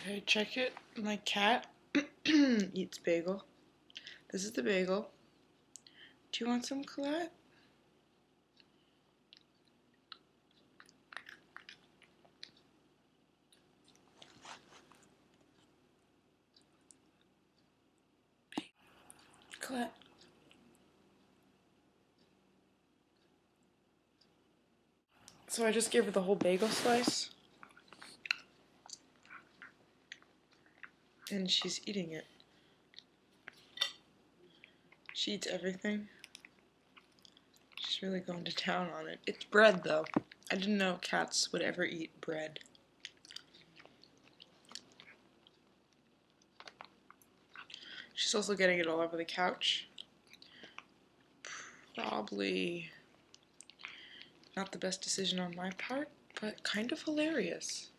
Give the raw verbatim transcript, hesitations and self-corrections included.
Okay, check it. My cat eats bagel. This is the bagel. Do you want some, Callette? Callette. So I just gave her the whole bagel slice. And she's eating it. She eats everything. She's really going to town on it. It's bread, though. I didn't know cats would ever eat bread. She's also getting it all over the couch. Probably not the best decision on my part, but kind of hilarious.